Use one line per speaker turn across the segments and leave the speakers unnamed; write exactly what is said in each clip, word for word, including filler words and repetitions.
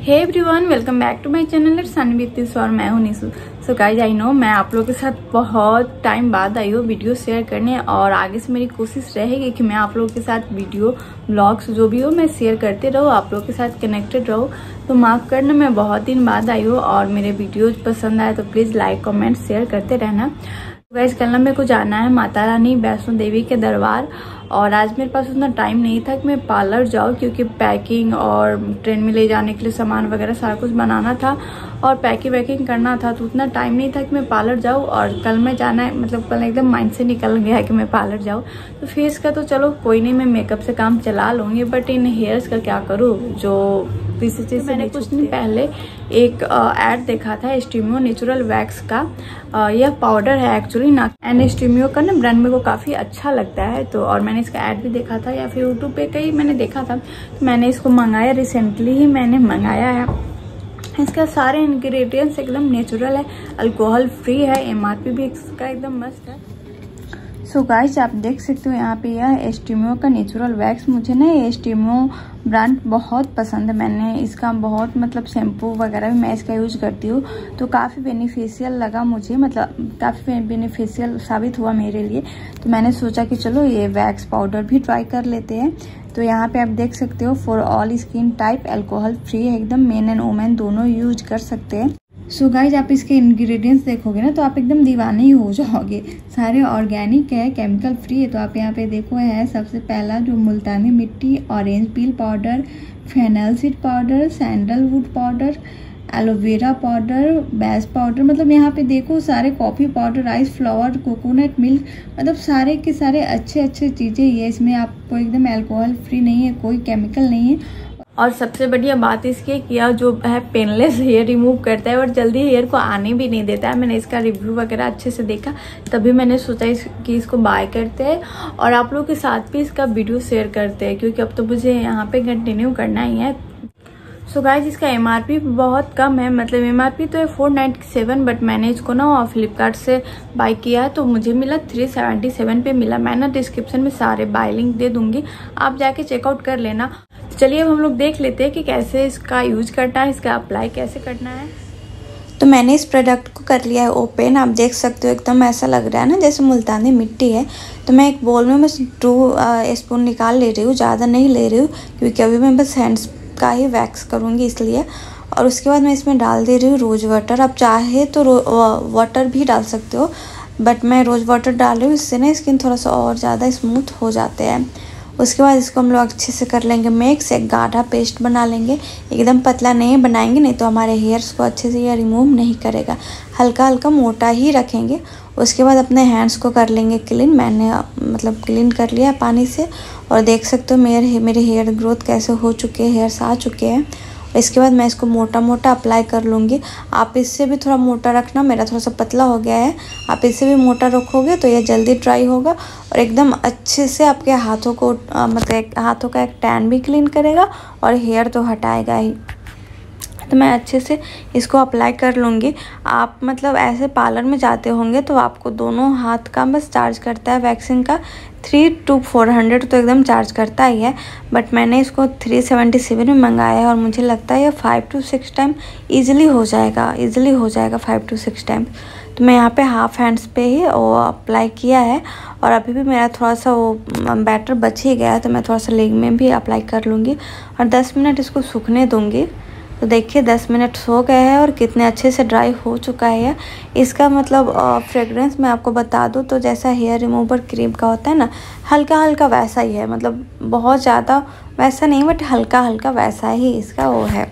Hey everyone, welcome back to my channel it's सनविद और मैं हूं Nishu. So guys I know मैं आप लोगों के साथ बहुत टाइम बाद आई हूँ वीडियो शेयर करने, और आगे से मेरी कोशिश रहेगी कि मैं आप लोगों के साथ वीडियो ब्लॉग्स जो भी हो मैं शेयर करते रहूँ, आप लोगों के साथ कनेक्टेड रहूँ। तो माफ़ करना, मैं बहुत दिन बाद आई हूँ और मेरे वीडियोज पसंद आए तो प्लीज़ लाइक कमेंट शेयर करते रहना। गाइज कल मेरे को जाना है माता रानी वैष्णो देवी के दरबार, और आज मेरे पास उतना टाइम नहीं था कि मैं पार्लर जाऊँ, क्योंकि पैकिंग और ट्रेन में ले जाने के लिए सामान वगैरह सारा कुछ बनाना था और पैकिंग वैकिंग करना था, तो उतना टाइम नहीं था कि मैं पार्लर जाऊँ। और कल मैं जाना है, मतलब कल एकदम माइंड से निकल गया है कि मैं पार्लर जाऊँ। तो फेस का तो चलो कोई नहीं, मैं मेकअप से काम चला लूँगी, बट इन हेयर्स का क्या करूँ। जो किसी चीज़ मैंने कुछ दिन पहले एक ऐड देखा था एस्टीमियो नेचुरल वैक्स का, आ, यह पाउडर है एक्चुअली ना, एंड एस्टीमियो का ना ब्रांड मेरे को काफ़ी अच्छा लगता है। तो और मैंने इसका ऐड भी देखा था या फिर यूट्यूब पे कहीं मैंने देखा था, तो मैंने इसको मंगाया, रिसेंटली ही मैंने मंगाया है। इसका सारे इंग्रेडिएंट्स एकदम नेचुरल है, अल्कोहल फ्री है, एमआरपी भी इसका एकदम मस्त है। सो so गाइस आप देख सकते हो यहाँ पे यह एस्टीमियो का नेचुरल वैक्स, मुझे ना ये एस्टीमियो ब्रांड बहुत पसंद है। मैंने इसका बहुत मतलब शैम्पू वगैरह भी मैं इसका यूज करती हूँ, तो काफ़ी बेनिफिशियल लगा मुझे, मतलब काफ़ी बेनिफिशियल साबित हुआ मेरे लिए। तो मैंने सोचा कि चलो ये वैक्स पाउडर भी ट्राई कर लेते हैं। तो यहाँ पे आप देख सकते हो for all skin type, alcohol free है एकदम, मेन एंड वुमेन दोनों यूज कर सकते हैं। सो so गाइज आप इसके इंग्रेडिएंट्स देखोगे ना तो आप एकदम दीवाने ही हो जाओगे। सारे ऑर्गेनिक है, केमिकल फ्री है। तो आप यहाँ पे देखो है सबसे पहला जो multani mitti, orange peel powder, fennel seed powder, sandalwood powder, aloe vera powder, बैस पाउडर, मतलब यहाँ पे देखो सारे coffee powder, rice flour, coconut milk, मतलब सारे के सारे अच्छे अच्छे चीज़ें ये इसमें आपको एकदम अल्कोहल फ्री नहीं है, कोई केमिकल नहीं है। और सबसे बढ़िया बात इसकी कि यह जो है पेनलेस हेयर रिमूव करता है और जल्दी हेयर को आने भी नहीं देता है। मैंने इसका रिव्यू वगैरह अच्छे से देखा, तभी मैंने सोचा इस, कि इसको बाय करते हैं और आप लोगों के साथ भी इसका वीडियो शेयर करते हैं, क्योंकि अब तो मुझे यहाँ पे कंटिन्यू करना ही है। सो so गाइज इसका एमआरपी बहुत कम है, मतलब एमआरपी तो है फोर नाइन्टी सेवन, बट मैंने इसको ना फ्लिपकार्ट से बाय किया है तो मुझे मिला थ्री सेवेंटी सेवन पे मिला। मैं ना डिस्क्रिप्शन में सारे बाय लिंक दे दूंगी, आप जाके चेकआउट कर लेना। चलिए अब हम लोग देख लेते हैं कि कैसे इसका यूज करना है, इसका अप्लाई कैसे करना है। तो मैंने इस प्रोडक्ट को कर लिया है ओपन, आप देख सकते हो एकदम ऐसा लग रहा है ना जैसे मुल्तानी मिट्टी है। तो मैं एक बोल में बस टू स्पून निकाल ले रही हूँ, ज़्यादा नहीं ले रही हूँ, क्योंकि अभी मैं बस हैंड्स का ही वैक्स करूँगी इसलिए। और उसके बाद मैं इसमें डाल दे रही हूँ रोज़ वाटर। आप चाहे तो वाटर भी डाल सकते हो, बट मैं रोज़ वाटर डाल रही हूँ, इससे ना स्किन थोड़ा सा और ज़्यादा स्मूथ हो जाते हैं। उसके बाद इसको हम लोग अच्छे से कर लेंगे मिक्स, एक गाढ़ा पेस्ट बना लेंगे। एकदम पतला नहीं बनाएंगे, नहीं तो हमारे हेयर्स को अच्छे से ये रिमूव नहीं करेगा, हल्का हल्का मोटा ही रखेंगे। उसके बाद अपने हैंड्स को कर लेंगे क्लीन। मैंने मतलब क्लीन कर लिया पानी से, और देख सकते हो मेरे मेरे हेयर ग्रोथ कैसे हो चुके हैं, हेयर्स आ चुके हैं। इसके बाद मैं इसको मोटा मोटा अप्लाई कर लूँगी। आप इससे भी थोड़ा मोटा रखना, मेरा थोड़ा सा पतला हो गया है, आप इससे भी मोटा रखोगे तो ये जल्दी ड्राई होगा और एकदम अच्छे से आपके हाथों को आ, मतलब हाथों का एक टैन भी क्लीन करेगा और हेयर तो हटाएगा ही। तो मैं अच्छे से इसको अप्लाई कर लूँगी। आप मतलब ऐसे पार्लर में जाते होंगे तो आपको दोनों हाथ का बस चार्ज करता है वैक्सिंग का थ्री टू फोर हंड्रेड तो एकदम चार्ज करता ही है, बट मैंने इसको थ्री सेवेंटी सेवन में मंगाया है और मुझे लगता है ये five two six time easily हो जाएगा ईजिली हो जाएगा फाइव टू सिक्स टाइम। तो मैं यहाँ पे हाफ हैंड्स पे ही वो अप्लाई किया है, और अभी भी मेरा थोड़ा सा वो बैटर बच ही गया है, तो मैं थोड़ा सा लेग में भी अप्लाई कर लूँगी और दस मिनट इसको सूखने दूँगी। तो देखिए दस मिनट हो गए हैं और कितने अच्छे से ड्राई हो चुका है। इसका मतलब फ्रेगरेंस मैं आपको बता दूं तो जैसा हेयर रिमूवर क्रीम का होता है ना, हल्का हल्का वैसा ही है, मतलब बहुत ज़्यादा वैसा नहीं, बट हल्का हल्का वैसा ही इसका वो है।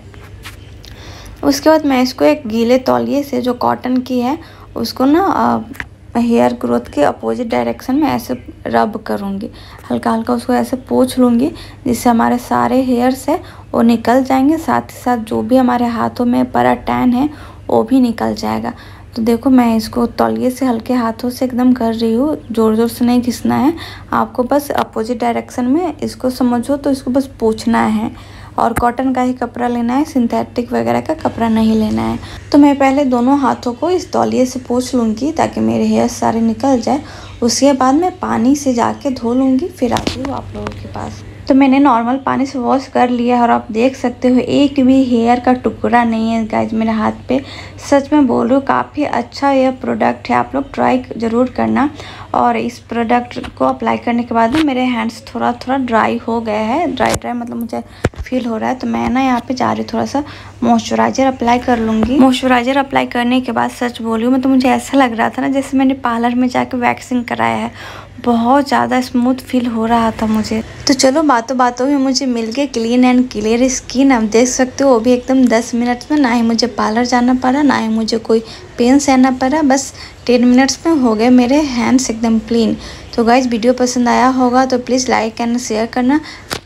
उसके बाद मैं इसको एक गीले तौलिए से जो कॉटन की है उसको ना हेयर ग्रोथ के अपोजिट डायरेक्शन में ऐसे रब करूँगी, हल्का हल्का उसको ऐसे पोंछ लूँगी, जिससे हमारे सारे हेयर्स है वो निकल जाएंगे, साथ ही साथ जो भी हमारे हाथों में पड़ा टैन है वो भी निकल जाएगा। तो देखो मैं इसको तौलिए से हल्के हाथों से एकदम कर रही हूँ, ज़ोर ज़ोर से नहीं घिसना है आपको, बस अपोजिट डायरेक्शन में इसको समझो तो इसको बस पोंछना है। और कॉटन का ही कपड़ा लेना है, सिंथेटिक वगैरह का कपड़ा नहीं लेना है। तो मैं पहले दोनों हाथों को इस तौलिए से पोंछ लूँगी ताकि मेरे हेयर सारे निकल जाए। उसके बाद मैं पानी से जाके धो लूँगी, फिर आती हूँ आप लोगों के पास। तो मैंने नॉर्मल पानी से वॉश कर लिया है और आप देख सकते हो एक भी हेयर का टुकड़ा नहीं है गाइज मेरे हाथ पे। सच में बोल रही हूँ, काफ़ी अच्छा यह प्रोडक्ट है, आप लोग ट्राई ज़रूर करना। और इस प्रोडक्ट को अप्लाई करने के बाद ना मेरे हैंड्स थोड़ा थोड़ा ड्राई हो गया है, ड्राई ड्राई मतलब मुझे फील हो रहा है। तो मैं ना यहाँ पे जा रही थोड़ा सा मॉइस्चराइज़र अप्लाई कर लूँगी। मॉइस्चराइज़र अप्लाई करने के बाद सच बोल रही हूँ मैं, तो मुझे ऐसा लग रहा था ना जैसे मैंने पार्लर में जाके वैक्सिंग कराया है, बहुत ज़्यादा स्मूथ फील हो रहा था मुझे। तो चलो बातों बातों में मुझे मिल गया क्लीन एंड क्लियर स्किन। आप देख सकते हो वो भी एकदम दस मिनट में, ना ही मुझे पार्लर जाना पड़ा, ना ही मुझे कोई पेन सहना पड़ा, बस टेन मिनट्स में हो गए मेरे हैंड्स एकदम क्लीन। तो गाइज वीडियो पसंद आया होगा तो प्लीज़ लाइक एंड शेयर करना।